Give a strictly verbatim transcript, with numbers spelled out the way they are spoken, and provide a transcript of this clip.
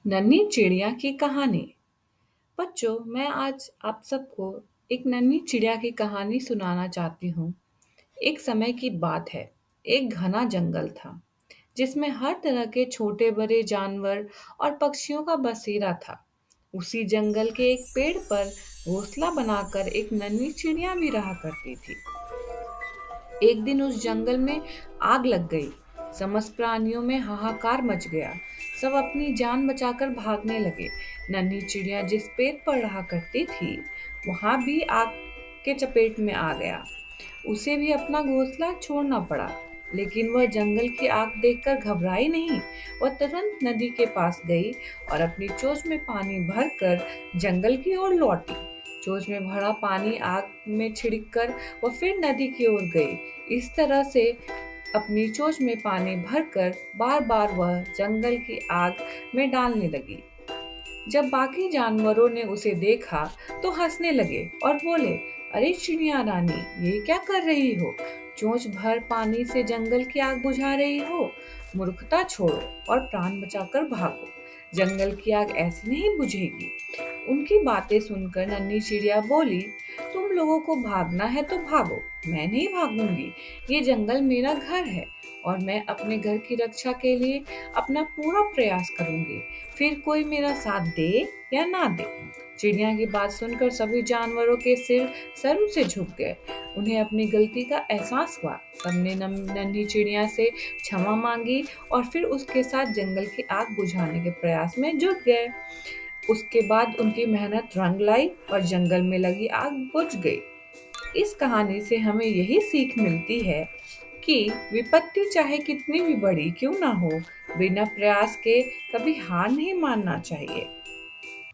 नन्ही चिड़िया की कहानी। बच्चों, मैं आज आप सबको एक नन्ही चिड़िया की कहानी सुनाना चाहती हूँ। एक समय की बात है। एक घना जंगल था जिसमें हर तरह के छोटे बड़े जानवर और पक्षियों का बसेरा था। उसी जंगल के एक पेड़ पर घोंसला बनाकर एक नन्ही चिड़िया भी रहा करती थी। एक दिन उस जंगल में आग लग गई। समस्त प्राणियों में हाहाकार मच गया। सब अपनी जान बचाकर भागने लगे। नन्ही चिड़िया जिस पेड़ पर रहा करती थी, वहां भी आग के चपेट में आ गया। उसे भी अपना घोंसला छोड़ना पड़ा। लेकिन वह जंगल की आग देखकर घबराई नहीं। वह तुरंत नदी के पास गई और अपनी चोंच में पानी भरकर जंगल की ओर लौटी। चोंच में भरा पानी आग में छिड़ककर वह फिर नदी की ओर गई। इस तरह से अपनी चोंच में पानी भरकर बार बार वह जंगल की आग में डालने लगी। जब बाकी जानवरों ने उसे देखा तो हंसने लगे और बोले, अरे चिड़िया रानी, ये क्या कर रही हो? चोंच भर पानी से जंगल की आग बुझा रही हो। मूर्खता छोड़ो और प्राण बचाकर भागो। जंगल की आग ऐसे नहीं बुझेगी। उनकी बातें सुनकर नन्ही चिड़िया बोली, तुम लोगों को भागना है तो भागो, मैं नहीं भागूंगी। ये जंगल मेरा घर है और मैं अपने घर की रक्षा के लिए अपना पूरा प्रयास करूंगी, फिर कोई मेरा साथ दे या ना दे। चिड़िया की बात सुनकर सभी जानवरों के सिर शर्म से झुक गए। उन्हें अपनी गलती का एहसास हुआ। सबने नम- नन्ही चिड़िया से क्षमा मांगी और फिर उसके साथ जंगल की आग बुझाने के प्रयास में जुट गए। उसके बाद उनकी मेहनत रंग लाई और जंगल में लगी आग बुझ गई। इस कहानी से हमें यही सीख मिलती है कि विपत्ति चाहे कितनी भी बड़ी क्यों ना हो, बिना प्रयास के कभी हार नहीं मानना चाहिए।